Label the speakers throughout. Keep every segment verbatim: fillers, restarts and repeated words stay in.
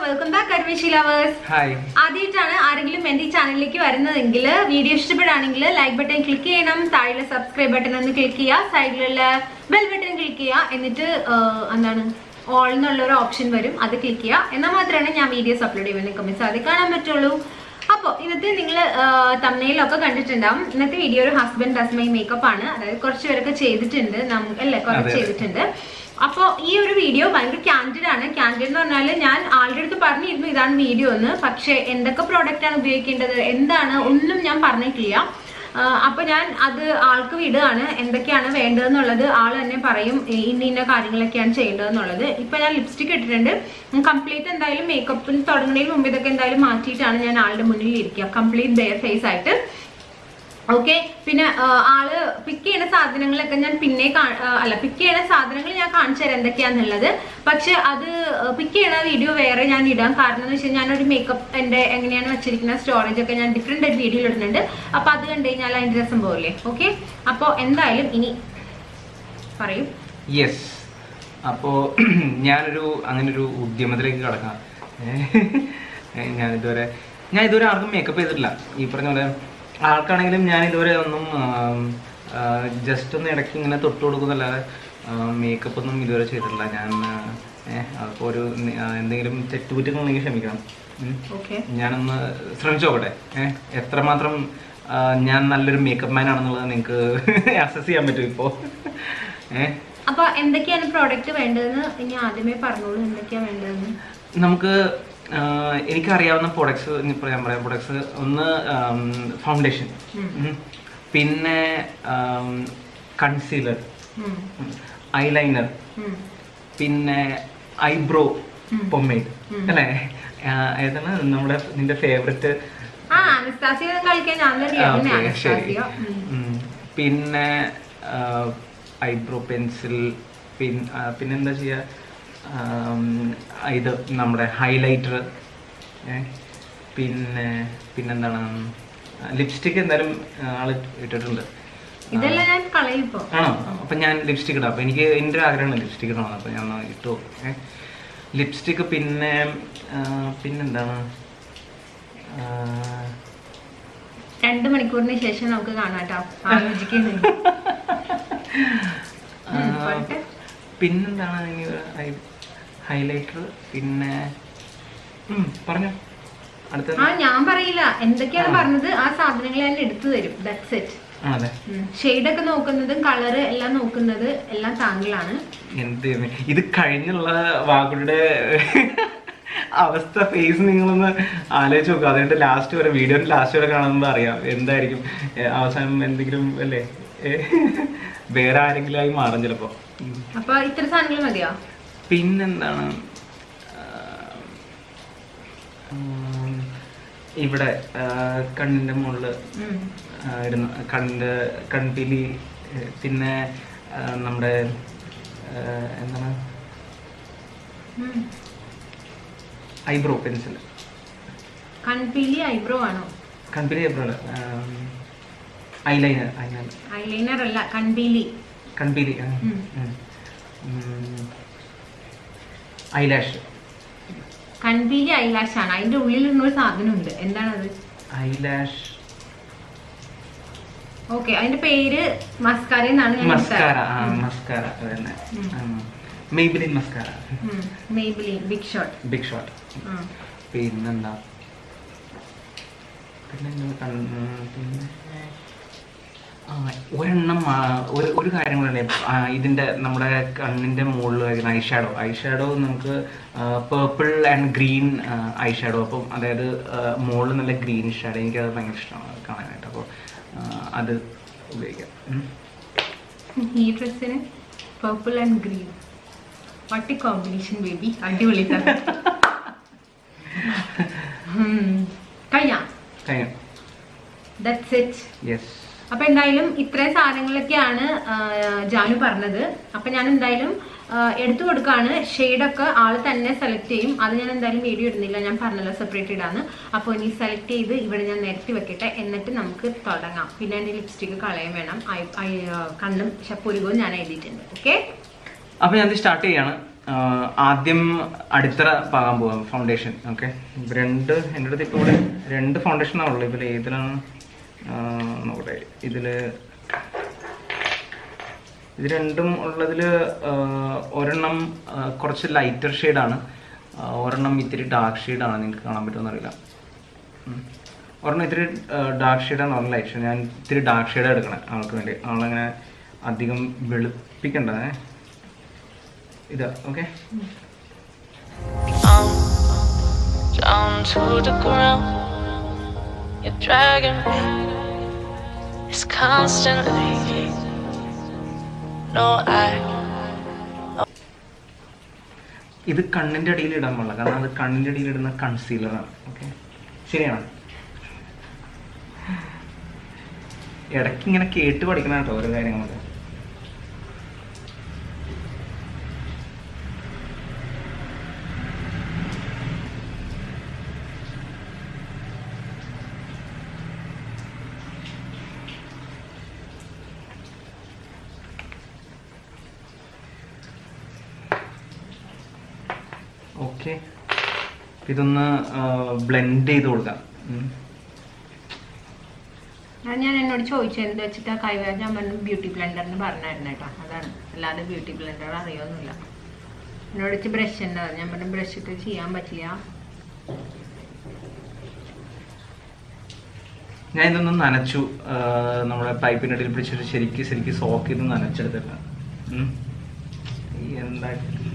Speaker 1: welcome back Karmishi lovers.
Speaker 2: Hi.
Speaker 1: ആദ്യമായിട്ടാണ് ആരെങ്കിലും എൻ്റെ ഈ ചാനലിലേക്ക് വരുന്നതെങ്കിൽ വീഡിയോ ഇഷ്ടപ്പെടുകയാണെങ്കിൽ ലൈക്ക് ബട്ടൺ ക്ലിക്ക് ചെയ്യണം, താഴെ സബ്സ്ക്രൈബ് ബട്ടൺ ഒന്ന് ക്ലിക്ക് ചെയ്യുക, സൈഡിലുള്ള ബെൽ ബട്ടൺ ക്ലിക്ക് ചെയ്യുക, എന്നിട്ട് എന്താണ് ഓൾ എന്നുള്ള ഒരു ഓപ്ഷൻ വരും, അത് ക്ലിക്ക് ചെയ്യുക. എന്നാൽ മാത്രമാണ് ഞാൻ വീഡിയോസ് അപ്ലോഡ് ചെയ്യുമ്പോൾ നിങ്ങൾക്ക് മിസ് ആദ്യം കാണാൻ പറ്റുള്ളൂ. അപ്പോൾ ഇന്നത്തെ നിങ്ങൾ തമ്മിലൊക്കെ കണ്ടിട്ടുണ്ടാവും. ഇന്നത്തെ വീഡിയോ ഒരു ഹസ്ബൻഡ് ഡസ് മൈ മേക്കപ്പ് ആണ്, അതായത് കുറച്ച് പേരൊക്കെ ചെയ്തിട്ടുണ്ട്, നമുക്ക് അല്ലേ കുറച്ച് ചെയ്തിട്ടുണ്ട്. അപ്പോൾ ഈ ഒരു വീഡിയോ ഭയങ്കര ക്യാൻഡിഡ് ആണ്. ക്യാൻഡിഡ് എന്ന് പറഞ്ഞാൽ ഞാൻ ആളുടെ അടുത്ത് പറഞ്ഞിരുന്നു ഇതാണ് വീഡിയോ എന്ന്, പക്ഷെ എന്തൊക്കെ പ്രോഡക്റ്റ് ആണ് ഉപയോഗിക്കേണ്ടത് എന്താണ് ഒന്നും ഞാൻ പറഞ്ഞിട്ടില്ല. അപ്പൊ ഞാൻ അത് ആൾക്ക് വിടുകയാണ്, എന്തൊക്കെയാണ് വേണ്ടതെന്നുള്ളത് ആൾ തന്നെ പറയും, ഇന്ന ഇന്ന കാര്യങ്ങളൊക്കെയാണ് ചെയ്യേണ്ടതെന്നുള്ളത്. ഇപ്പൊ ഞാൻ ലിപ്സ്റ്റിക് ഇട്ടിട്ടുണ്ട്, കംപ്ലീറ്റ് എന്തായാലും മേക്കപ്പിൽ തുടങ്ങുന്നതിന് മുമ്പ് ഇതൊക്കെ എന്തായാലും മാറ്റിയിട്ടാണ് ഞാൻ ആളുടെ മുന്നിൽ ഇരിക്കുക, കംപ്ലീറ്റ് ബെയർ ഫേസ് ആയിട്ട്. ഓക്കെ, പിന്നെ ആള് പിക്ക് ചെയ്യുന്ന സാധനങ്ങളൊക്കെ ഞാൻ പിന്നെ അല്ല പിക്ക് ചെയ്യുന്ന സാധനങ്ങൾ ഞാൻ കാണിച്ചു തരാം എന്തൊക്കെയാന്നുള്ളത്. പക്ഷെ അത് പിക്ക് ചെയ്യണ വീഡിയോ വേറെ ഞാൻ ഇടാം. കാരണം എന്ന് വെച്ചാൽ ഞാനൊരു മേക്കപ്പ് എൻ്റെ എങ്ങനെയാണ് വെച്ചിരിക്കുന്ന സ്റ്റോറേജ് ഒക്കെ ഞാൻ ഡിഫറെൻ്റ് ആയിട്ട് വീഡിയോ ഇടുന്നുണ്ട്. അപ്പൊ അത് കണ്ടു കഴിഞ്ഞാൽ അതിൻ്റെ രസം പോകില്ലേ. ഓക്കെ, അപ്പോൾ എന്തായാലും ഇനി പറയും.
Speaker 2: യെസ്, അപ്പോൾ ഞാനൊരു അങ്ങനെ ഒരു ഉദ്യമത്തിലേക്ക് കടക്കാം. ഞാനിതുവരെ ഞാൻ ഇതുവരെ ആർക്കും മേക്കപ്പ് ചെയ്തിട്ടില്ല. ഈ പറഞ്ഞ പോലെ ആൾക്കാണെങ്കിലും ഞാൻ ഇതുവരെ ഒന്നും ജസ്റ്റ് ഒന്ന് ഇടയ്ക്ക് ഇങ്ങനെ തൊട്ട് കൊടുക്കുന്നല്ലാതെ മേക്കപ്പ് ഒന്നും ഇതുവരെ ചെയ്തിട്ടില്ല ഞാൻ. അപ്പോൾ ഒരു എന്തെങ്കിലും തെറ്റുകുറ്റങ്ങളുണ്ടെങ്കിൽ ക്ഷമിക്കണം. ഞാനൊന്ന് ശ്രമിച്ചു നോക്കട്ടെ എത്രമാത്രം ഞാൻ നല്ലൊരു മേക്കപ്പ് മാൻ ആണെന്നുള്ളത് നിങ്ങൾക്ക് അസസ് ചെയ്യാൻ പറ്റും ഇപ്പോൾ. ഏഹ്
Speaker 1: അപ്പൊ എന്തൊക്കെയാണ് പ്രോഡക്റ്റ് വേണ്ടതെന്ന് ഇനി ആദ്യമേ പറഞ്ഞോളൂ. എന്തൊക്കെയാണ് വേണ്ടതെന്ന് നമുക്ക്
Speaker 2: എനിക്കറിയാവുന്ന പ്രൊഡക്ട്സ് ഞാൻ പറയാം. പ്രൊഡക്ട്സ് ഒന്ന് ഫൗണ്ടേഷൻ, പിന്നെ കൺസീലർ, ഐലൈനർ, പിന്നെ ഐബ്രോ പൊമേഡ് അല്ലേ, ഏതാണ് നമ്മുടെ നിന്റെ ഫേവറേറ്റ്? ശരി. പിന്നെ ഐബ്രോ പെൻസിൽ, പിന്നെന്താ ചെയ്യുക, ഇത് നമ്മുടെ ഹൈലൈറ്റർ, പിന്നെ പിന്നെന്താണ് ലിപ്സ്റ്റിക് എന്തായാലും ആള് ഇട്ടിട്ടുണ്ട്. ആണോ? അപ്പം ഞാൻ ലിപ്സ്റ്റിക് ഇടാം. അപ്പം എനിക്ക് എൻ്റെ ആഗ്രഹമാണ് ലിപ്സ്റ്റിക് ഇടണം. അപ്പം ഞാൻ ഇട്ടു ലിപ്സ്റ്റിക്ക്. പിന്നെ പിന്നെന്താണ്
Speaker 1: രണ്ട് മണിക്കൂറിന് ശേഷം നമുക്ക് കാണാട്ടോ.
Speaker 2: പിന്നെന്താണ് ഹൈലൈറ്റർ, പിന്നെ പറഞ്ഞോ അടുത്ത.
Speaker 1: ആ ഞാൻ പറയില്ല എന്തൊക്കെയാണ് പറഞ്ഞത്, ആ സാധനങ്ങൾ ഞാൻ എടുത്തു തരും. That's it. ഷെയ്ഡൊക്കെ നോക്കുന്നതും കളറ് എല്ലാം നോക്കുന്നത് എല്ലാം താങ്കളാണ്.
Speaker 2: എന്ത് ഇത് കഴിഞ്ഞുള്ള വാക്കുകളുടെ അവസ്ഥ ഫേസ് നിങ്ങളൊന്ന് ആലോചിച്ച് നോക്കുക. അതുകൊണ്ട് ലാസ്റ്റ് വരെ വീഡിയോന്റെ ലാസ്റ്റ് വരെ കാണുമ്പോൾ അറിയാം എന്തായിരിക്കും അവസാനം. എന്തെങ്കിലും അല്ലേ വേറെ ആരെങ്കിലും ആയി മാറും ചിലപ്പോ.
Speaker 1: അപ്പൊ ഇത്ര സാധനങ്ങൾ മതിയോ?
Speaker 2: പിന്നെന്താണ് ഇവിടെ കണ്ണിന്റെ മുകളില് ഇടുന്ന കണ്ണിന്റെ കൺപീലി, പിന്നെ നമ്മുടെ എന്താണ് ഐബ്രോ പെൻസിൽ.
Speaker 1: കൺപീലി ഐബ്രോ ആണോ?
Speaker 2: കൺപീലി ഐബ്രോ അല്ല, ഐലൈനർ.
Speaker 1: ഐലൈനർ അല്ല, കൺപീലി.
Speaker 2: കൺപീലി. ഐലാഷ്.
Speaker 1: കൺപീലി ഐലാഷ് ആണ്. അതിന്റെ ഉള്ളിലുള്ള ഒരു സാധനം ഉണ്ട്, എന്താണത്?
Speaker 2: ഐലാഷ്.
Speaker 1: ഓക്കെ, അതിന്റെ പേര് മസ്കാര എന്നാണ്.
Speaker 2: മസ്കാര. മസ്കാര അതന്നെ, Maybelline mascara.
Speaker 1: Maybelline big shot.
Speaker 2: Big shot. പിന്നെന്താ പിന്നെ പിന്നെ ഒരെണ്ണം ഒരു ഒരു കാര്യം കൂടെ ഇതിൻ്റെ നമ്മുടെ കണ്ണിൻ്റെ മുകളിൽ വരുന്ന ഐ ഷാഡോ. ഐ ഷാഡോ നമുക്ക് purple and green eye shadow. അപ്പം അതായത് മുകളിൽ നല്ല ഗ്രീൻ ഷാഡോ, എനിക്കത് ഭയങ്കര ഇഷ്ടമാണ് കാണാനായിട്ട്. അപ്പോൾ അത് ഉപയോഗിക്കാം.
Speaker 1: ഈ ഡ്രസ്സിന് പേർപ്പിൾ ആൻഡ് ഗ്രീൻ വട്ടി കോമ്പിനേഷൻ ബേബി, അടിപൊളി. കഴിയാം കഴിയാം. That's it.
Speaker 2: യെസ്.
Speaker 1: അപ്പൊ എന്തായാലും ഇത്രയും സാധനങ്ങളൊക്കെയാണ് ജാനു പറഞ്ഞത്. അപ്പൊ ഞാൻ എന്തായാലും എടുത്തു കൊടുക്കാണ്. ഷെയ്ഡൊക്കെ ആള് തന്നെ സെലക്ട് ചെയ്യും. അത് ഞാൻ എന്തായാലും വീഡിയോ ഇടുന്നില്ല, ഞാൻ പറഞ്ഞല്ലോ സെപ്പറേറ്റ് ഇടാന്ന്. അപ്പോൾ ഇനി സെലക്ട് ചെയ്ത് ഇവിടെ ഞാൻ നിരത്തി വെക്കട്ടെ, എന്നിട്ട് നമുക്ക് തുടങ്ങാം. പിന്നെ എൻ്റെ ലിപ്സ്റ്റിക്ക് കളയാൻ വേണം. കണ്ണും പുരുകവും ഞാൻ എഴുതിയിട്ടുണ്ട്. ഓക്കെ,
Speaker 2: അപ്പൊ ഞാൻ സ്റ്റാർട്ട് ചെയ്യാണ്. ആദ്യം അടിത്തറ പാകാൻ പോവാം, ഫൗണ്ടേഷൻ. ഓക്കെ, രണ്ട് എൻ്റെ അടുത്ത് ഇപ്പോൾ ഇവിടെ രണ്ട് ഫൗണ്ടേഷനാണുള്ളത്. ഇതിൽ ഏതിലാണ് നോക്കട്ടെ. ഇതിൽ ഇത് രണ്ടും ഉള്ളതിൽ ഒരെണ്ണം കുറച്ച് ലൈറ്റർ ഷെയ്ഡാണ്, ഒരെണ്ണം ഇത്തിരി ഡാർക്ക് ഷെയ്ഡാണ്. നിങ്ങൾക്ക് കാണാൻ പറ്റുമെന്ന് അറിയില്ല. ഒരെണ്ണം ഇത്തിരി ഡാർക്ക് ഷെയ്ഡാണ്, ഒരെണ്ണം ലൈറ്റ് ഷെയ്ഡ്. ഞാൻ ഇത്തിരി ഡാർക്ക് ഷെയ്ഡാണ് എടുക്കണം ആൾക്ക് വേണ്ടി. ആളങ്ങനെ അധികം വെളുപ്പിക്കണ്ടേ ഇതാ. Okay,
Speaker 3: down to the ground, you're dragging me, it's constantly, no I.
Speaker 2: ഇത് കണ്ണിൻ്റെ അടിയിൽ ഇടാൻ പാടില്ല, കാരണം അത് കണ്ണിൻ്റെ അടിയിൽ ഇടുന്ന കൺസീലറാണ്. ഓക്കെ, ശരിയാണ്. ഇടയ്ക്ക് ഇങ്ങനെ കേട്ട് പഠിക്കണം കേട്ടോ ഓരോ കാര്യങ്ങളൊക്കെ. ഓക്കെ, ഇതൊന്ന് ബ്ലെൻഡ് ചെയ്ത് കൊടുക്കാം.
Speaker 1: ഞാൻ എന്നോട് ചോദിച്ചു എന്ത് വെച്ചിട്ടാ കൈവേ, ഞാൻ പറഞ്ഞു ബ്യൂട്ടി ബ്ലെൻഡറിന് പറഞ്ഞായിരുന്നു കേട്ടോ. അതാണ്, അല്ലാതെ ബ്യൂട്ടി ബ്ലെൻഡർ അറിയൊന്നുമില്ല. എന്നോട് വെച്ച് ബ്രഷ് ഉണ്ട്, ഞാൻ പറഞ്ഞു ബ്രഷ് ഇട്ട് ചെയ്യാൻ പറ്റില്ല.
Speaker 2: ഞാൻ ഇതൊന്ന് നനച്ചു, നമ്മുടെ പൈപ്പിൻ്റെ അടിയിൽ പിടിച്ചിട്ട് ശരിക്കും ശരിക്കും സോക്ക് ചെയ്ത് നനച്ചെടുത്തിട്ട് എന്താ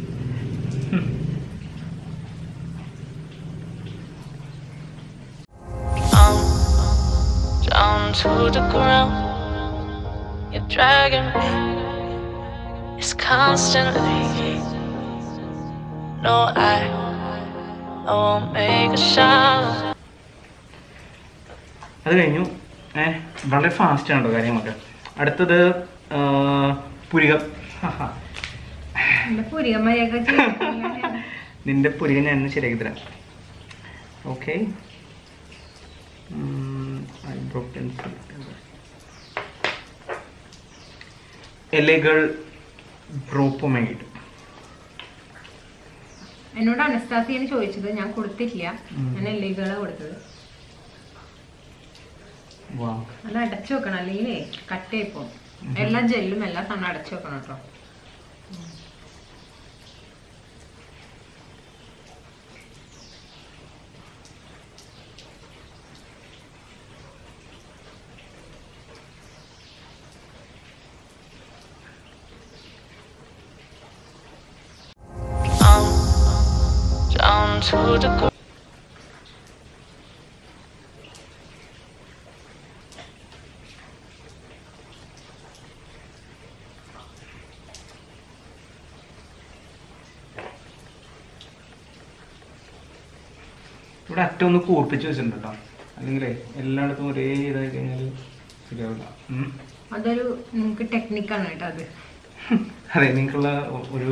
Speaker 3: Down to the ground, you're dragging me, it's constantly, no I, I won't make a sound.
Speaker 2: അത് കഴിഞ്ഞു. ഏഹ് വളരെ ഫാസ്റ്റ് ആണോ കാര്യങ്ങളൊക്കെ. അടുത്തത് പുരികം. നിന്റെ പുരികം ഞാൻ ശരിയാക്കി തരാം. ഓക്കെ, ഐബ്രോ പെൻസിൽ, എലകൾ ബ്രോപ്പൊമൈഡ്.
Speaker 1: എന്നോട് അനസ്താസിയാണ് ചോദിച്ചത്, ഞാൻ കൊടുത്തിട്ടില്ല. ഞാൻ എല്ലുകളാണ് കൊടുത്തത്. അത് അടച്ചു വെക്കണം, അല്ലെങ്കിൽ കട്ടയിപ്പോ എല്ലാ ജെല്ലും എല്ലാ സാധനം അടച്ചു വെക്കണം കേട്ടോ.
Speaker 3: Down to the ground.
Speaker 2: ഇവിടെ അറ്റം ഒന്ന് കൂർപ്പിച്ച് വെച്ചിട്ടുണ്ട് കേട്ടോ, അല്ലെങ്കിൽ എല്ലായിടത്തും ഒരേ ഇതായി കഴിഞ്ഞാൽ ശരിയാവില്ല.
Speaker 1: അതൊരു നിങ്ങൾക്ക് ടെക്നിക്കാണ് കേട്ടോ അത്.
Speaker 2: അതെ, നിങ്ങൾക്കുള്ള ഒരു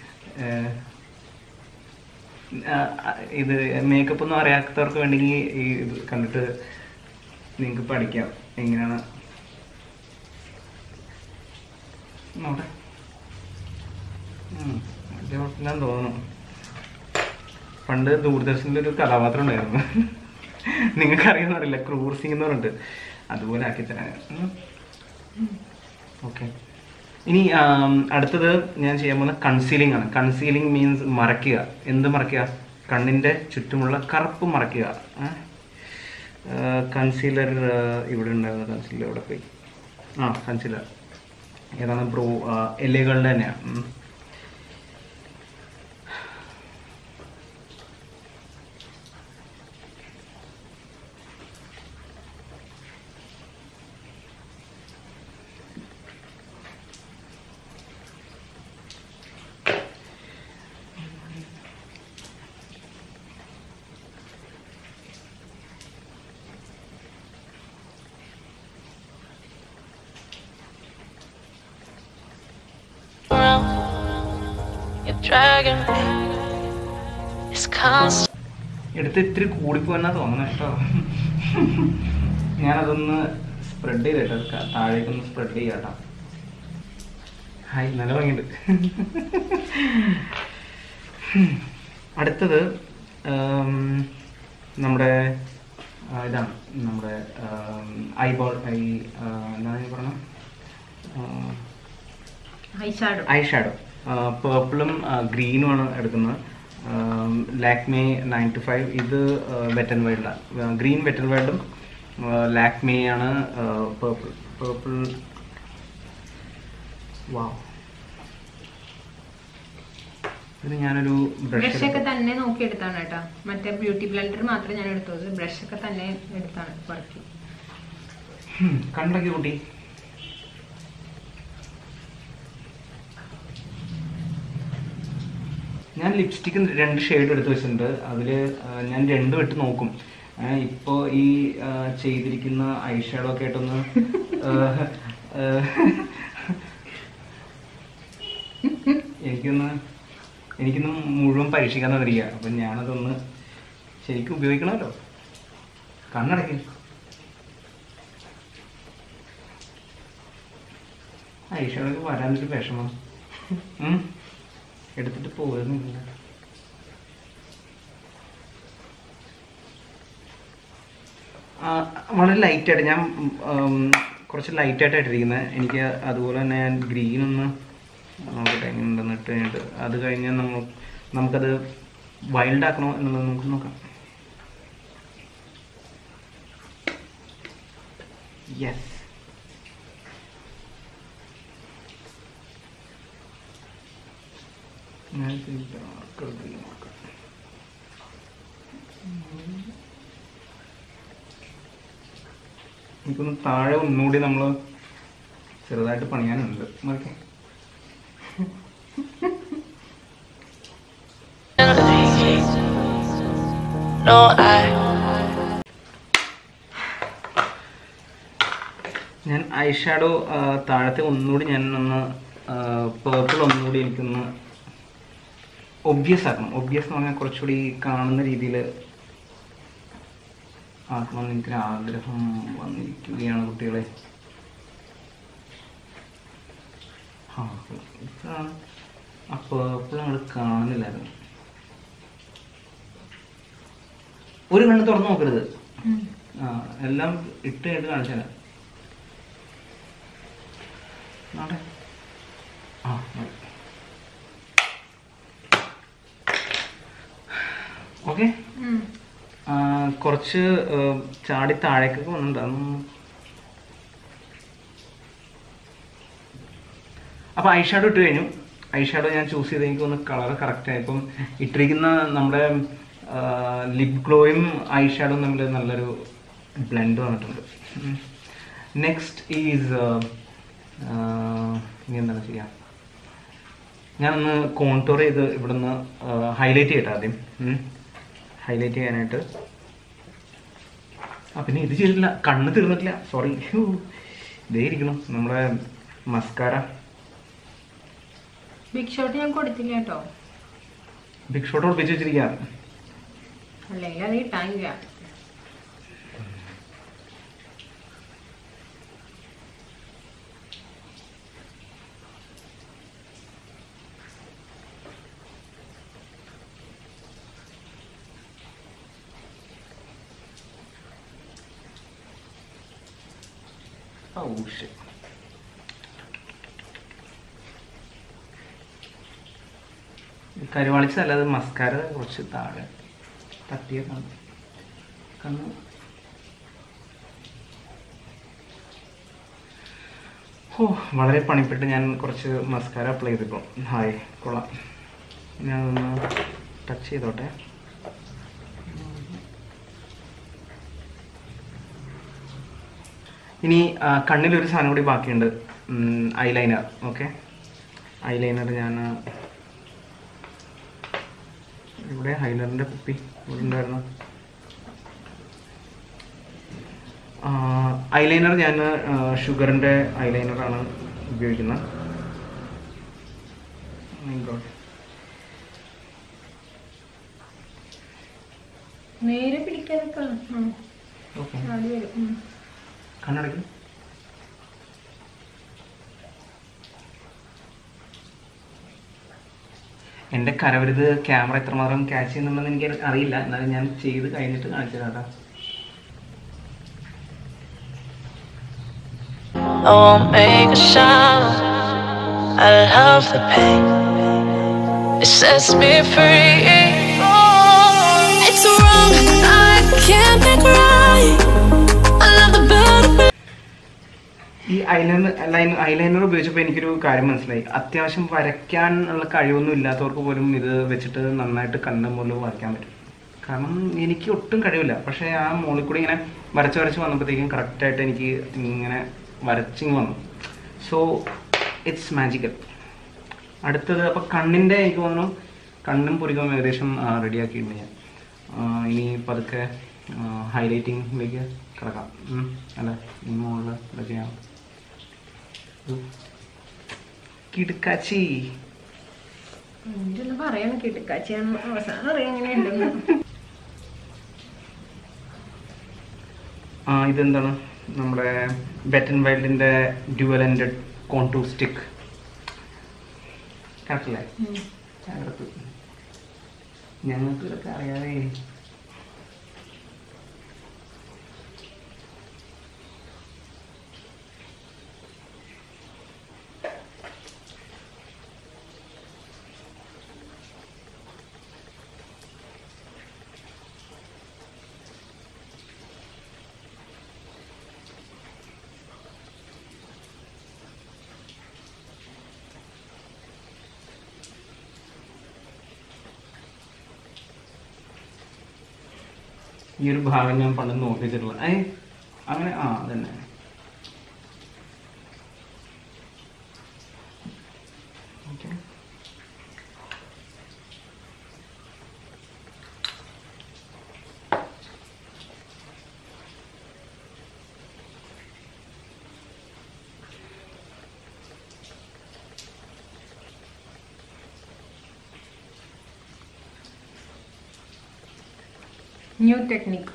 Speaker 2: ഇത് മേക്കപ്പ് ഒന്നും അറിയാത്തവർക്ക് വേണമെങ്കിൽ ഈ ഇത് കണ്ടിട്ട് നിങ്ങൾക്ക് പഠിക്കാം എങ്ങനെയാണ്. നോട്ടെ, ഞാൻ തോന്നുന്നു പണ്ട് ദൂരദർശനിൽ ഒരു കഥാപാത്രം ഉണ്ടായിരുന്നു, നിങ്ങൾക്ക് അറിയുന്നറിയില്ല, ക്രൂർ സിംഗ് എന്ന് പറഞ്ഞിട്ട്, അതുപോലെ ആക്കി തരാൻ. ഓക്കെ, ഇനി അടുത്തത് ഞാൻ ചെയ്യാൻ പോകുന്ന കൺസീലിംഗ് ആണ്. കൺസീലിംഗ് മീൻസ് മറയ്ക്കുക. എന്ത് മറയ്ക്കുക? കണ്ണിൻ്റെ ചുറ്റുമുള്ള കറുപ്പ് മറയ്ക്കുക. കൺസീലർ ഇവിടെ ഉണ്ടായിരുന്ന കൺസീലർ ഇവിടെ പോയി. ആ കൺസീലർ ഏതാണ്? ബ്രോ എല്ലുകളുടെ തന്നെയാണ്. എടുത്ത് ഇത്തിരി കൂടിപ്പോന്നാ തോന്നണം കേട്ടോ. ഞാനതൊന്ന് സ്പ്രെഡ് ചെയ്തിട്ട് താഴേക്കൊന്ന് സ്പ്രെഡ് ചെയ്യാട്ടോ. ഹായ്, നല്ല ഭംഗിയുണ്ട്. അടുത്തത് നമ്മുടെ ഇതാണ് നമ്മുടെ ഐബോൾ ഐ എന്താണ് പറഞ്ഞത് ഐ ഷാഡോ പേർപ്പിളും ഗ്രീനുമാണ് എടുക്കുന്നത്. Lakme nine two five. ഇത് വെറ്റ് ആൻഡ് വൈൽഡാണ്. ഗ്രീൻ വെറ്റ് ആൻഡ് വൈൽഡും ലാക്മേ ആണ് പേർപ്പിൾ. പേർപ്പിൾ വാവ്. ഇത് ഞാനൊരു
Speaker 1: ബ്രഷ് ഒക്കെ തന്നെ നോക്കി എടുത്താണ് കേട്ടോ. മറ്റേ ബ്യൂട്ടി ബ്ലെൻഡർ മാത്രമേ ഞാൻ എടുത്തത്. ബ്രഷ് ഒക്കെ തന്നെ എടുത്താണ് വർക്ക്.
Speaker 2: കണ്ടൊക്കെ കൂട്ടി. ഞാൻ ലിപ്സ്റ്റിക്ക് രണ്ട് ഷെയ്ഡ് എടുത്ത് വെച്ചിട്ടുണ്ട്. അതിൽ ഞാൻ രണ്ടും ഇട്ട് നോക്കും. ഇപ്പോൾ ഈ ചെയ്തിരിക്കുന്ന ഐ ഷാഡോ ഒക്കെ ആയിട്ടൊന്ന് എനിക്കൊന്ന് എനിക്കൊന്ന് മുഴുവൻ പരീക്ഷിക്കാൻ തന്നിരിക്കുക. അപ്പം ഞാനതൊന്ന് ശരിക്കും ഉപയോഗിക്കണമല്ലോ. കണ്ണടക്കി. ഐ ഷാഡോക്ക് വരാനൊരു വിഷമം. എടുത്തിട്ട് പോകുന്നില്ല. വളരെ ലൈറ്റായിട്ട് ഞാൻ കുറച്ച് ലൈറ്റായിട്ടാണ് ഇട്ടിരിക്കുന്നത്. എനിക്ക് അതുപോലെ തന്നെ ഞാൻ ഗ്രീൻ ഒന്ന് നോക്കട്ടെ എങ്ങനെയുണ്ടെന്ന് ഇട്ട് കഴിഞ്ഞിട്ട് അത് കഴിഞ്ഞാൽ നമ്മൾ നമുക്കത് വൈൽഡ് ആക്കണോ എന്നുള്ളത് നമുക്ക് നോക്കാം. യെസ്. എനിക്കൊന്ന് താഴെ ഒന്നുകൂടി നമ്മൾ ചെറുതായിട്ട് പണിയാനുണ്ട്. മറിക്കേ ഞാൻ ഐ ഷാഡോ താഴത്തെ ഒന്നുകൂടി ഞാൻ ഒന്ന് പേർപ്പിൾ ഒന്നുകൂടി എനിക്കൊന്ന് ഒബ്വിയസ് ആക്കണം. ഒബ്വിയസ് എന്ന് പറഞ്ഞാൽ കുറച്ചുകൂടി കാണുന്ന രീതിയിൽ ആക്കണമെന്ന് എനിക്കൊരു ആഗ്രഹം വന്നിരിക്കുകയാണ് കുട്ടികളെ. ആ ഇതാണ് ആ പേർപ്പിൾ നമ്മൾ കാണുന്നില്ലായിരുന്നു. ഒരു കണ്ണ് തുറന്ന് നോക്കരുത്. ആ എല്ലാം ഇട്ട് കഴിഞ്ഞിട്ട് കാണിച്ചാൽ ആ ഓക്കെ. കുറച്ച് ചാടി താഴേക്കൊക്കെ വന്നിട്ടുണ്ട്. അപ്പോൾ ഐ ഷാഡോ ഇട്ട് കഴിഞ്ഞു. ഐ ഷാഡോ ഞാൻ ചൂസ് ചെയ്ത് എനിക്ക് ഒന്ന് കളർ കറക്റ്റായി. ഇപ്പം ഇട്ടിരിക്കുന്ന നമ്മുടെ ലിപ് ഗ്ലോയും ഐ ഷാഡോയും തമ്മിൽ നല്ലൊരു ബ്ലെൻഡ് വന്നിട്ടുണ്ട്. നെക്സ്റ്റ് ഈസ് ഇനി എന്താണ് ചെയ്യാം, ഞാനൊന്ന് കോൺടോർ ചെയ്ത് ഇവിടെ നിന്ന് ഹൈലൈറ്റ് ചെയ്യട്ടെ ആദ്യം. ഹൈലൈറ്റ് ചെയ്യാനായിട്ട് ആ പിന്നെ ഇത് ചെയ്തിട്ടില്ല, കണ്ണ് തീർന്നിട്ടില്ല, സോറി. ഇതേ ഇരിക്കണം നമ്മുടെ മസ്കാര.
Speaker 1: ബിഗ് ഷോട്ട് ഞാൻ കൊടുത്തില്ല കേട്ടോ.
Speaker 2: ബിഗ് ഷോട്ട് ഒളിപ്പിച്ച് വെച്ചിരിക്കാം.
Speaker 1: അല്ലെങ്കിൽ അത് കിട്ടാനില്ല.
Speaker 2: Oh shit. കരുവാളിച്ചല്ല, അത് മസ്കാര കുറച്ച് താഴെ തട്ടിയ കണ്ണ് കണ്ണ് ഓ വളരെ പണിപ്പെട്ട് ഞാൻ കുറച്ച് മസ്കാര അപ്ലൈ ചെയ്തിപ്പോൾ. ഹായ് കൊള്ളാം. ഞാനൊന്ന് ടച്ച് ചെയ്തോട്ടെ. ഇനി കണ്ണിലൊരു സാധനം കൂടി ബാക്കിയുണ്ട്, ഐലൈനർ. ഓക്കെ, ഐലൈനർ ഞാൻ ഇവിടെ ഐലൈനറിൻ്റെ കുപ്പി ഇവിടെ ഉണ്ടായിരുന്നു. ഐലൈനർ ഞാൻ ഷുഗറിൻ്റെ ഐലൈനറാണ് ഉപയോഗിക്കുന്നത്.
Speaker 1: നേരെ പിടിക്കാതൊക്കെ
Speaker 2: കണ്ണടയ്ക്കും. എൻ്റെ കരവരുത് ക്യാമറ എത്രമാത്രം ക്യാച്ച് ചെയ്യുന്നുണ്ടെന്ന് എനിക്ക് അറിയില്ല, എന്നാലും ഞാൻ ചെയ്ത് കഴിഞ്ഞിട്ട് കാണിച്ചു തരാം.
Speaker 3: I won't make a sound. I love the pain. It sets me free. It's wrong. I can't think right. I love the better.
Speaker 2: ഈ ഐലൈനർ ലൈൻ ഐലൈനർ ഉപയോഗിച്ചപ്പോൾ എനിക്കൊരു കാര്യം മനസ്സിലായി. അത്യാവശ്യം വരയ്ക്കാനുള്ള കഴിവൊന്നും ഇല്ലാത്തവർക്ക് പോലും ഇത് വെച്ചിട്ട് നന്നായിട്ട് കണ്ണ് മുകളിൽ വരയ്ക്കാൻ പറ്റും. കാരണം എനിക്ക് ഒട്ടും കഴിവില്ല, പക്ഷേ ആ മുകളിൽ കൂടി ഇങ്ങനെ വരച്ച് വരച്ച് വന്നപ്പോഴത്തേക്കും കറക്റ്റായിട്ട് എനിക്ക് ഇങ്ങനെ വരച്ചിങ് വന്നു. So it's magical. അടുത്തത് അപ്പോൾ കണ്ണിൻ്റെ എനിക്ക് തോന്നുന്നു കണ്ണും പുരികം ഏകദേശം റെഡിയാക്കിയിട്ടുണ്ട് ഞാൻ. ഇനി പതുക്കെ ഹൈലൈറ്റിങ്ങിലേക്ക് കിടക്കാം അല്ല ഈ മുകളിൽ ഇതൊക്കെ ചെയ്യാം. കിടുക്കാച്ചി
Speaker 1: പറയാണ് കിടുക്കാച്ചിയാണ് അവസാനം അറിയാം എങ്ങനെയുണ്ടെന്ന്.
Speaker 2: ആ ഇതെന്താണ് നമ്മുടെ വെറ്റ് ആൻഡ് വൈൽഡിൻ്റെ ഡ്യുവൽ എൻഡഡ് കോണ്ടൂർ സ്റ്റിക്ക് കറക്റ്റല്ലേ? ഞങ്ങൾക്ക് ഇതൊക്കെ അറിയാതെ. ഈ ഒരു ഭാഗം ഞാൻ പണ്ട് നോക്കിച്ചിട്ടുള്ള ഏ അങ്ങനെ ആ അതന്നെ. Okay
Speaker 1: new technique.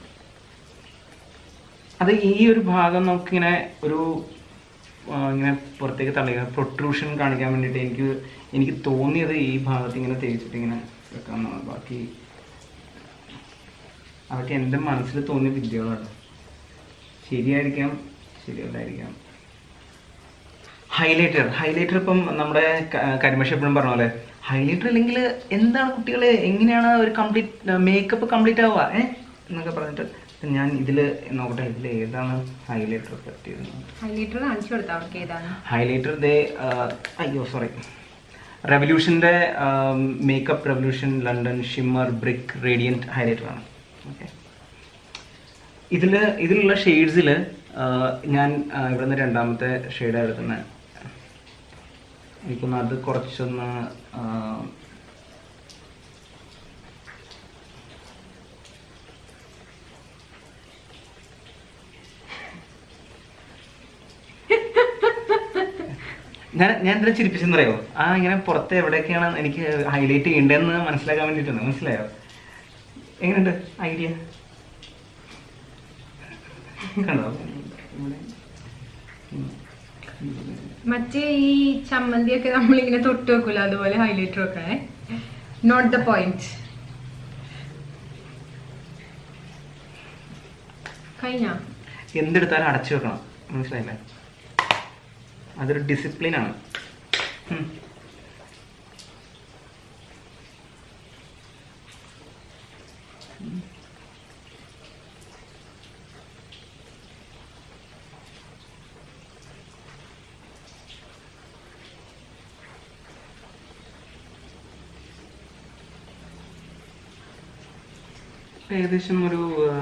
Speaker 2: അത് ഈ ഒരു ഭാഗം നമുക്കിങ്ങനെ ഒരു ഇങ്ങനെ പുറത്തേക്ക് തള്ളിയ പ്രൊട്രൂഷൻ കാണിക്കാൻ വേണ്ടിയിട്ട് എനിക്ക് എനിക്ക് തോന്നിയത് ഈ ഭാഗത്ത് ഇങ്ങനെ തേച്ചിട്ട് ഇങ്ങനെ വെക്കാമെന്നാണ്. ബാക്കി അതൊക്കെ എൻ്റെ മനസ്സിൽ തോന്നിയ വിദ്യകളാണ്. ശരിയായിരിക്കാം ശരിയല്ലായിരിക്കാം. ഹൈലൈറ്റർ ഹൈലൈറ്റർ ഇപ്പം നമ്മുടെ കരിമഷ എപ്പോഴും പറഞ്ഞ പോലെ ഹൈലൈറ്റർ അല്ലെങ്കിൽ എന്താണ് കുട്ടികളെ എങ്ങനെയാണ് ഒരു കംപ്ലീറ്റ് മേക്കപ്പ് കംപ്ലീറ്റ് ആവുക ഏഹ് എന്നൊക്കെ പറഞ്ഞിട്ട് ഞാൻ ഇതിൽ നോക്കട്ടെ ഇതിൽ ഏതാണ് ഹൈലൈറ്റർ പറ്റിയത്.
Speaker 1: ഹൈലൈറ്റർ കാണിച്ചു കൊടുത്താൽ അവർക്ക് ഏതാണ്
Speaker 2: ഹൈലൈറ്റർ ദേ അയ്യോ സോറി റെവല്യൂഷൻ്റെ makeup revolution London shimmer brick radiant ഹൈലൈറ്ററാണ്. ഓക്കെ ഇതിൽ ഇതിലുള്ള ഷെയ്ഡ്സിൽ ഞാൻ ഇവിടെ നിന്ന് രണ്ടാമത്തെ ഷെയ്ഡാണ് എടുക്കുന്നത്. എനിക്കൊന്ന് അത് കുറച്ചൊന്ന് ഞാൻ ഞാൻ എന്തിനാ ചിരിപ്പിച്ചെന്ന് അറിയോ? ആ ഇങ്ങനെ പുറത്ത് എവിടെയൊക്കെയാണ് എനിക്ക് ഹൈലൈറ്റ് ചെയ്യേണ്ടതെന്ന് മനസ്സിലാക്കാൻ വേണ്ടിയിട്ടാണ്. മനസ്സിലായോ? എങ്ങനെയുണ്ട് ഐഡിയ? കണ്ടോ?
Speaker 1: മറ്റേ ഈ ചമ്മന്തിയൊക്കെ നമ്മളിങ്ങനെ തൊട്ട് വെക്കൂല അതുപോലെ ഹൈലൈറ്റർ വെക്കണേ. Note the point. കഴിഞ്ഞ
Speaker 2: എന്തെടുത്താലും അടച്ചു വെക്കണം. മനസ്സിലായില്ലേ? അതൊരു ഡിസിപ്ലിനാണ്. ഏകദേശം ഒരു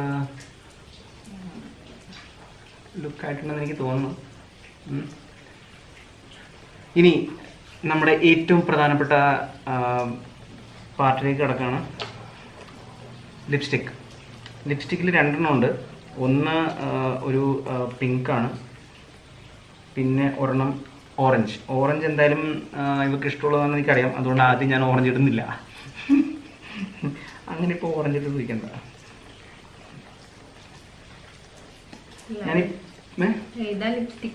Speaker 2: ലുക്കായിട്ടുണ്ടെന്ന് എനിക്ക് തോന്നുന്നു. ഇനി നമ്മുടെ ഏറ്റവും പ്രധാനപ്പെട്ട പാർട്ടിലേക്ക് കിടക്കുകയാണ് ലിപ്സ്റ്റിക്. ലിപ്സ്റ്റിക്കിൽ രണ്ടെണ്ണം ഉണ്ട്. ഒന്ന് ഒരു പിങ്കാണ്, പിന്നെ ഒരെണ്ണം ഓറഞ്ച്. ഓറഞ്ച് എന്തായാലും ഇവർക്ക് ഇഷ്ടമുള്ളതാണെന്ന് എനിക്കറിയാം, അതുകൊണ്ട് ആദ്യം ഞാൻ ഓറഞ്ച് ഇടുന്നില്ല. അങ്ങനെ ഇപ്പോൾ ഓറഞ്ച് ഇട്ട് ഉപയോഗിക്കണ്ട.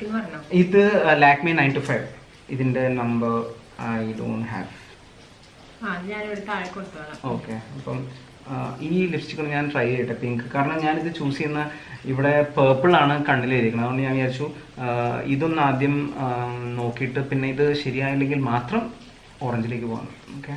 Speaker 2: ഇത് ലാക്മി നയൻ ടു ഫൈവ്. ഇതിൻ്റെ നമ്പർ ഐ ഡോണ്ട് ഹാവ്.
Speaker 1: ഞാനിവിടെ താഴെ കൊടുത്തോളാം.
Speaker 2: ഓക്കെ, അപ്പം ഈ ലിപ്സ്റ്റിക് ഒന്ന് ഞാൻ ട്രൈ ചെയ്യട്ടെ, പിങ്ക്. കാരണം ഞാനിത് ചൂസ് ചെയ്യുന്ന ഇവിടെ പേർപ്പിളാണ് കണ്ണിലിരിക്കുന്നത്. അതുകൊണ്ട് ഞാൻ വിചാരിച്ചു ഇതൊന്ന് ആദ്യം നോക്കിയിട്ട് പിന്നെ ഇത് ശരിയായില്ലെങ്കിൽ മാത്രം ഓറഞ്ചിലേക്ക് പോകാം. ഓക്കെ,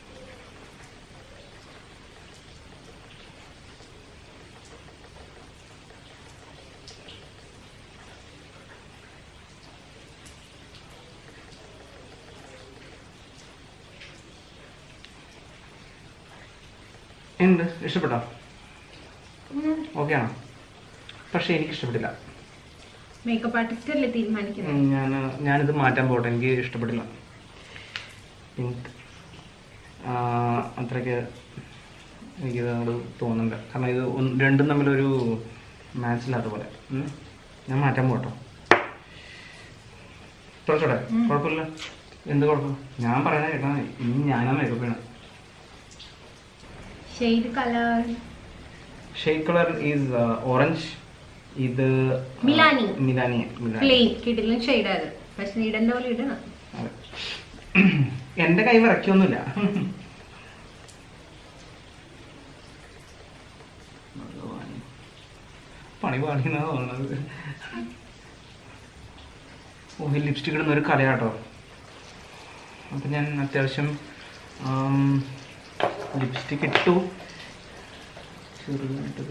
Speaker 2: ഉണ്ട്. ഇഷ്ടപ്പെട്ടോ? ഓക്കെ ആണോ? പക്ഷെ എനിക്ക് ഇഷ്ടപ്പെട്ടില്ല.
Speaker 1: മേക്കപ്പ് ആർട്ടിസ്റ്റ് അല്ലേ തീരുമാനിക്കുന്നത്.
Speaker 2: ഞാൻ ഞാനിത് മാറ്റാൻ പോട്ടെ, എനിക്ക് ഇഷ്ടപ്പെട്ടില്ല. പിങ്ക് അത്രയ്ക്ക് എനിക്കിത് അങ്ങോട്ട് തോന്നുന്നില്ല. കാരണം ഇത് രണ്ടും തമ്മിലൊരു മാച്ച് ഇല്ലാത്ത പോലെ. ഞാൻ മാറ്റാൻ പോട്ടോ. തുറച്ചോട്ടെ? കുഴപ്പമില്ല. എന്ത് കുഴപ്പം? ഞാൻ പറയണ കേട്ടാ മതി. ഇനി ഞാനാ മേക്കപ്പ് ചെയ്യണം.
Speaker 1: Shade colour
Speaker 2: shade colour is orange. ഇത്
Speaker 1: മിലാനി
Speaker 2: മിലാനി
Speaker 1: പ്ലെയിൻ കിട്ടില്ല ഷെയ്ഡ് അത്. പക്ഷെ ഇടേണ്ട പോലെ ഇടണം.
Speaker 2: എന്റെ കൈ വിറയ്ക്കൊന്നുമില്ല. പണി പാടിയെന്നാ തോന്നുന്നത്. ഓ, ഈ ലിപ്സ്റ്റിക് ഇടുന്ന ഒരു കലയാട്ടോ. അപ്പം ഞാൻ അത്യാവശ്യം ലിപ്സ്റ്റിക് ഇട്ടു. ചെറുതായിട്ടത്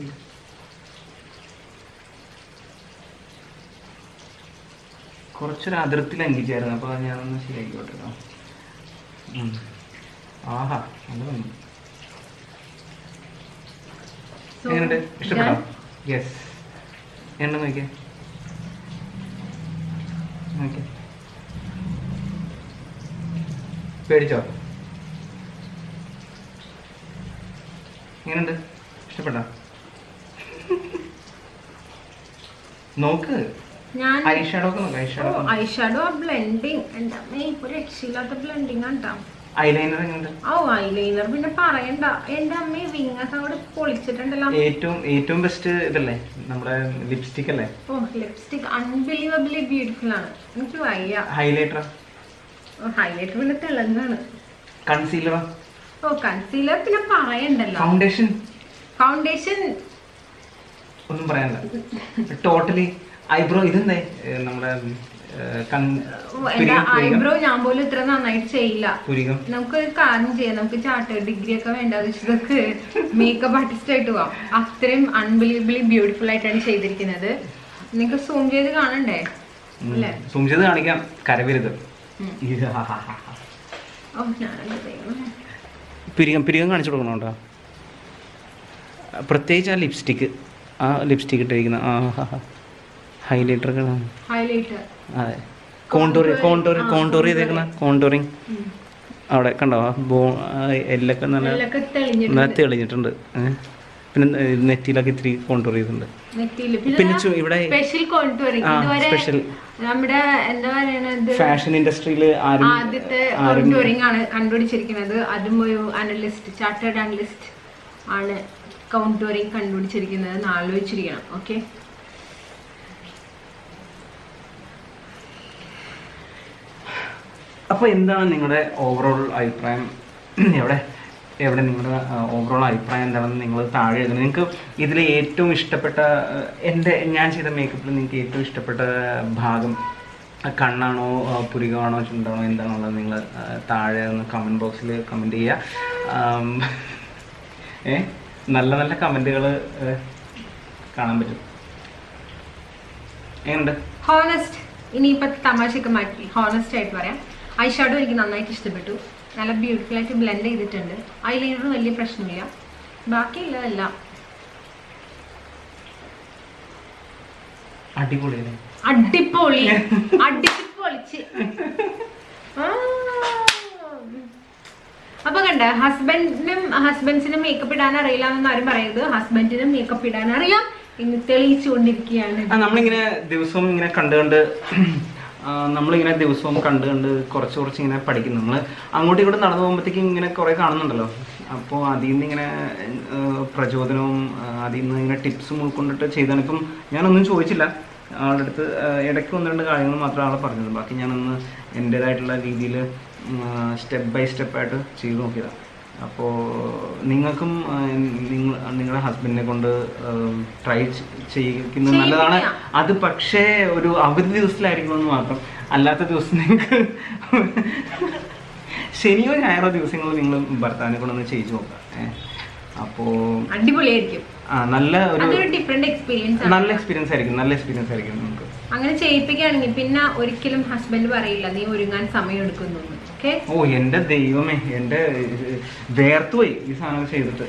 Speaker 2: കുറച്ചൊരു അതിർത്തി ലംഘിച്ചായിരുന്നു. അപ്പോൾ ഞാനൊന്ന് ശരിയാക്കിക്കോട്ടെ. ആഹാ, നല്ല ഭംഗി. എങ്ങനെയുണ്ട്? ഇഷ്ടപ്പെട്ടോ? യെസ്. എണ്ണ നോക്കിയേ, നോക്കിയേ. പേടിച്ചോ? എങ്ങനെയുണ്ട്? ഇഷ്ടപ്പെട്ടോ? നോക്ക്. ഐഷാഡോ ഒക്കെ നോക്ക്. ഐഷാഡോ
Speaker 1: ഐഷാഡോ ബ്ലെൻഡിങ് എന്താ ഒരു രക്ഷയില്ലാത്ത ബ്ലെൻഡിങ് ആണ്ടാ.
Speaker 2: ഐലൈനർ എങ്ങനെയുണ്ട്?
Speaker 1: ഓ, ഐലൈനർ പിന്നെ പറയണ്ട. എന്റെ അമ്മ വിങ്ങൊക്കെ അവിടെ പൊളിച്ചിട്ടുണ്ടല്ലോ.
Speaker 2: ഏറ്റവും ഏറ്റവും ബെസ്റ്റ് ഇതല്ലേ നമ്മുടെ ലിപ്സ്റ്റിക് അല്ലേ?
Speaker 1: ഓ, ലിപ്സ്റ്റിക് അൺബിലീവബിളി ബ്യൂട്ടിഫുൾ ആണ്. എനിക്ക് വയ്യ.
Speaker 2: ഹൈലൈറ്റർ
Speaker 1: ഹൈലൈറ്റർ പിന്നെ തിളങ്ങാണ്.
Speaker 2: കൺസീലറോ?
Speaker 1: ഓ, കൺസീലർ പിന്നെ പറയണ്ടല്ലോ.
Speaker 2: ഫൗണ്ടേഷൻ
Speaker 1: ഫൗണ്ടേഷൻ
Speaker 2: ഒന്നും പറയാനില്ല. ടോട്ടലി ഐബ്രോ ഇതെന്തേ നമ്മുടെ
Speaker 1: ഐബ്രോ ഞാൻ പോലും ഇത്ര നന്നായിട്ട് ചെയ്യില്ല. നമുക്ക് ഒരു കാര്യം ചെയ്യാം. നമുക്ക് ചാർട്ടേഡ് ഡിഗ്രി ഒക്കെ വേണ്ടാന്ന് വെച്ചതൊക്കെ മേക്കപ്പ് ആർട്ടിസ്റ്റ് ആയിട്ട് പോവാം. അത്രയും അൺബിലീവബിളി ബ്യൂട്ടിഫുൾ ആയിട്ടാണ് ചെയ്തിരിക്കുന്നത്. നിങ്ങൾക്ക് സൂം ചെയ്ത് കാണണ്ടേ? അല്ലേ?
Speaker 2: സൂം ചെയ്ത് കാണിക്കാം. കരവരുത്.
Speaker 1: ഓ, ഞാനത്
Speaker 2: പിരികം പിരികം കാണിച്ചു കൊടുക്കണോട്ടോ. പ്രത്യേകിച്ച് ആ ലിപ്സ്റ്റിക്ക് ആ ലിപ്സ്റ്റിക്ക് ഇട്ടിരിക്കുന്ന ആ ഹൈലൈറ്റർ
Speaker 1: ഹൈലൈറ്റർ
Speaker 2: അതെ. കോണ്ടൂർ കോണ്ടൂർ കോണ്ടൂർ ചെയ്തേക്കുന്ന കോണ്ടൂറിങ് അവിടെ കണ്ടോ? ബോ എല്ലൊക്കെ നല്ല നല്ല തെളിഞ്ഞിട്ടുണ്ട്. പിന്നെ നെറ്റിയിലൊക്കെ ഇത്തിരി കോണ്ടൂർ ചെയ്തിട്ടുണ്ട്. പിന്നെ ഇവിടെ സ്പെഷ്യൽ
Speaker 1: നമ്മുടെ എന്താ പറയുന്നത്
Speaker 2: ഫാഷൻ ഇൻഡസ്ട്രിയിൽ
Speaker 1: ആദ്യത്തെ കോണ്ടൂറിംഗ് ആണ് കണ്ടുപിടിച്ചിരിക്കുന്നത്. അതും ഒരു അനലിസ്റ്റ് ചാർട്ടേഡ് അനലിസ്റ്റ് ആണ് കൗണ്ടൂറിംഗ് കണ്ടുപിടിച്ചിരിക്കുന്നത് എന്ന് ആലോചിച്ചിരിക്കണം. ഓക്കെ,
Speaker 2: അപ്പോൾ എന്താണ് നിങ്ങളുടെ ഓവറോൾ അഭിപ്രായം? എവിടെ എവിടെ നിങ്ങളുടെ ഓവറോൾ അഭിപ്രായം എന്താണെന്ന് നിങ്ങൾ താഴെ എഴുതുന്നത്. നിങ്ങൾക്ക് ഇതിൽ ഏറ്റവും ഇഷ്ടപ്പെട്ട എൻ്റെ ഞാൻ ചെയ്ത മേക്കപ്പിൽ നിങ്ങൾക്ക് ഏറ്റവും ഇഷ്ടപ്പെട്ട ഭാഗം കണ്ണാണോ പുരികമാണോ ചുണ്ടാണോ എന്താണുള്ളത് നിങ്ങൾ താഴെ ഒന്ന് കമൻറ്റ് ബോക്സിൽ കമൻറ്റ് ചെയ്യുക. ഏ നല്ല നല്ല കമൻറ്റുകൾ കാണാൻ പറ്റും. എങ്ങനെയുണ്ട്?
Speaker 1: ഹോണസ്റ്റ്. ഇനിയിപ്പോൾ തമാശയൊക്കെ മാറ്റി ഹോണസ്റ്റ് ആയിട്ട് പറയാം. ഐഷാഡോ എനിക്ക് നന്നായിട്ട് ഇഷ്ടപ്പെട്ടു. നല്ല ബ്യൂട്ടിഫുൾ ആയിട്ട് ബ്ലെൻഡ് ചെയ്തിട്ടുണ്ട്. ഐലൈനറും വലിയ പ്രശ്നമില്ല. ബാക്കിയുള്ളതല്ല
Speaker 2: അടിപൊളി
Speaker 1: അടിപൊളി അടിപൊളിച്ച്. അപ്പൊ കണ്ട, ഹസ്ബൻഡിനും ഹസ്ബൻഡ്സിനും മേക്കപ്പ് ഇടാൻ അറിയില്ല എന്നൊന്നും ആരും പറയരുത്. ഹസ്ബൻഡിനും മേക്കപ്പ് ഇടാൻ അറിയാം എന്ന് തെളിയിച്ചുകൊണ്ടിരിക്കുകയാണ്.
Speaker 2: നമ്മളിങ്ങനെ ദിവസവും ഇങ്ങനെ കണ്ട് കണ്ട് നമ്മളിങ്ങനെ ദിവസവും കണ്ട് കണ്ട് കുറച്ച് കുറച്ച് ഇങ്ങനെ പഠിക്കും. നമ്മൾ അങ്ങോട്ടും ഇങ്ങോട്ടും നടന്നു പോകുമ്പോഴത്തേക്കും ഇങ്ങനെ കുറേ കാണുന്നുണ്ടല്ലോ. അപ്പോൾ അതിൽ നിന്ന് ഇങ്ങനെ പ്രചോദനവും അതിൽ നിന്ന് ഇങ്ങനെ ടിപ്സും ഉൾക്കൊണ്ടിട്ട് ചെയ്താണ്. ഇപ്പം ഞാനൊന്നും ചോദിച്ചില്ല ആളുടെ അടുത്ത്. ഇടയ്ക്ക് ഒന്ന് രണ്ട് കാര്യങ്ങൾ മാത്രം ആളെ പറഞ്ഞത്. ബാക്കി ഞാനൊന്ന് എൻ്റേതായിട്ടുള്ള രീതിയിൽ സ്റ്റെപ്പ് ബൈ സ്റ്റെപ്പായിട്ട് ചെയ്ത് നോക്കിയതാണ്. അപ്പോൾ നിങ്ങൾക്കും നിങ്ങൾ നിങ്ങളുടെ ഹസ്ബൻഡിനെ കൊണ്ട് ട്രൈ ചെയ്യിക്കുന്നത് നല്ലതാണ്. അത് പക്ഷേ ഒരു അവധി ദിവസത്തിലായിരിക്കണമെന്ന് മാത്രം, അല്ലാത്ത ദിവസം നിങ്ങൾക്ക് ശനിയോ ഞായറോ ദിവസങ്ങളിൽ നിങ്ങൾ ഭർത്താവിനെ കൊണ്ടൊന്ന് ചെയ്യിച്ചു നോക്കാം. അപ്പോ
Speaker 1: അടിപൊളിയായിരിക്കും.
Speaker 2: ആ നല്ല ഒരു
Speaker 1: ഡിഫറെന്റ് എക്സ്പീരിയൻസ്
Speaker 2: നല്ല എക്സ്പീരിയൻസ് ആയിരിക്കും നല്ല എക്സ്പീരിയൻസ് ആയിരിക്കും നമുക്ക്.
Speaker 1: അങ്ങനെ ചെയ്യിപ്പിക്കുകയാണെങ്കിൽ പിന്നെ ഒരിക്കലും ഹസ്ബൻഡ് പറയില്ല നീ ഒരുങ്ങാൻ സമയം എടുക്കുന്നു.
Speaker 2: ഓ എന്റെ ദൈവമേ, എന്റെ വേർത്തുപോയി ഈ സാധനം ചെയ്തിട്ട്.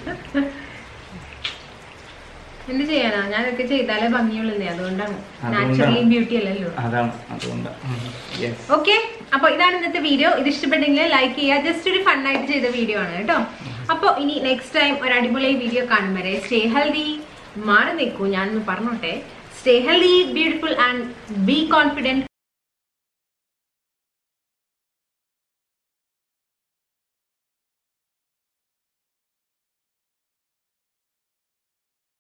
Speaker 1: എന്ത് ചെയ്യാനാ, ഞാനൊക്കെ ചെയ്താലേ ഭംഗിയുള്ളൂ, അതുകൊണ്ടാണ്. നാച്ചുറലി ബ്യൂട്ടി അല്ലല്ലോ,
Speaker 2: അതാണ് അതുകൊണ്ട്.
Speaker 1: ഓക്കെ, അപ്പൊ ഇതാണ് ഇന്നത്തെ വീഡിയോ. ഇത് ഇഷ്ടപ്പെട്ടെങ്കിൽ ലൈക്ക് ചെയ്യുക. ജസ്റ്റ് ഒരു ഫണ്ണായിട്ട് ചെയ്ത വീഡിയോ ആണ് കേട്ടോ. അപ്പോൾ ഇനി നെക്സ്റ്റ് ടൈം ഒരു അടിപൊളി വീഡിയോ കാണും വരെ സ്റ്റേ ഹെൽതി. മാറി നിൽക്കൂ, ഞാനൊന്ന് പറഞ്ഞോട്ടെ. Stay healthy, beautiful and be confident.